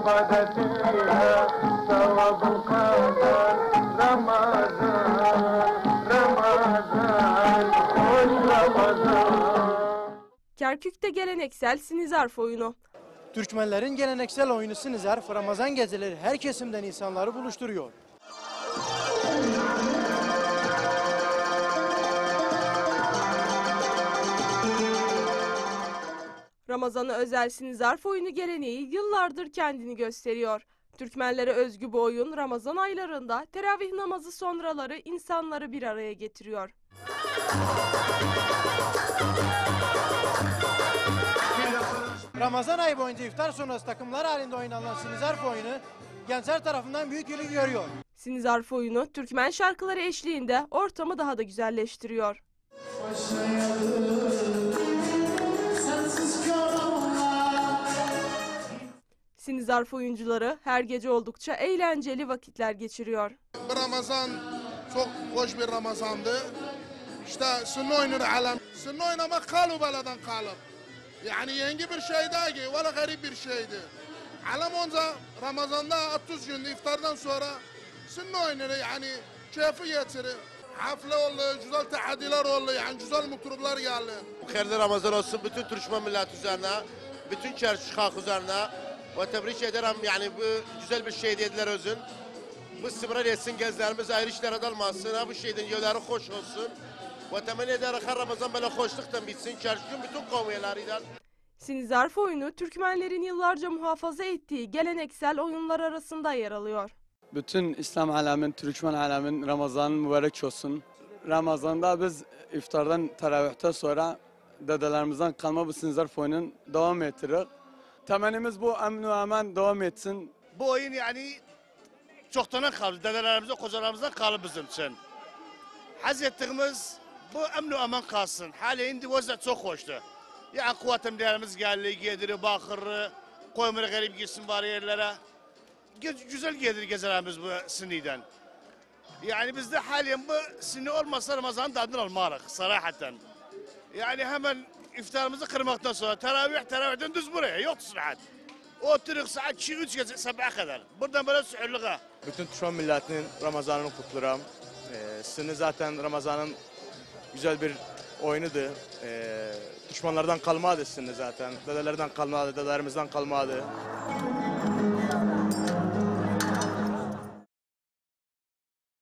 انقضت فيها ثواب القدر رمضان رمضان كل رمضان. Kerkük'te geleneksel sinizarf oyunu. Türkmenlerin geleneksel oyunu sinizarf, Ramazan geceleri her kesimden insanları buluşturuyor. Ramazan'a özel sinizarf oyunu geleneği yıllardır kendini gösteriyor. Türkmenlere özgü bu oyun Ramazan aylarında teravih namazı sonraları insanları bir araya getiriyor. Ramazan ayı boyunca iftar sonrası takımlar halinde oynanan sinizarf oyunu gençler tarafından büyük ilgi görüyor. Sinizarf oyunu Türkmen şarkıları eşliğinde ortamı daha da güzelleştiriyor. Sinizarf oyuncuları her gece oldukça eğlenceli vakitler geçiriyor. Bu Ramazan çok hoş bir Ramazandı. İşte sünni oyunur alem. Sünni oynamak kalıp aladan kalıp. Yani yeni bir şey değil, valla garip bir şeydi. Alem onca Ramazan'da 30 gün iftardan sonra sünni oyunur yani keyfi getirir. Hafle oldu, güzel tahadiler oldu, yani güzel mutluluklar geldi. Hayırlı Ramazan olsun bütün Türkmen milleti üzerine, bütün çarşı halk üzerine. Ve tebrik ederim yani bu güzel bir şey dediler özün. Bu istimrar etsin gezlerimiz ayrı işlere dalmasın. Ha bu şeyden yolları hoş olsun. Ve temenni ederim her Ramazan böyle hoşluktan bitsin. Çarşının bütün kavmiyelerinden. Sinizarf oyunu Türkmenlerin yıllarca muhafaza ettiği geleneksel oyunlar arasında yer alıyor. Bütün İslam alemin, Türkmen alemin Ramazan mübarek olsun. Ramazan'da biz iftardan, teravihten sonra dedelerimizden kalma bu sinizarf oyunun devam ettirir. Temennimiz bu emin ve emen devam etsin. Bu oyun yani çoktan kaldı. Dedelerimizden, kocalarımızdan kaldı bizim için. Haz ettiğimiz bu emin ve emen kalsın. Hali indi vaziyet çok hoştu. Yani kuvvetimlerimiz geldi, gediri, bakırı, koymuru garip gitsin bari yerlere. Güzel gelir gezelerimiz bu siniden. Yani bizde halen bu sini olmasa Ramazan tadını almalıyız sarahaten. Yani hemen iftarımızı kırmaktan sonra teravihten düz buraya yok sırahat. Oturuyoruz saat 2-3 gece sabaha kadar. Buradan böyle suhurluğa. Bütün Türkmen milletinin Ramazan'ını kutluram. Sini zaten Ramazan'ın güzel bir oyunudur. Düşmanlardan kalmadı sini zaten. Dedelerden kalmadı, dedelerimizden kalmadı.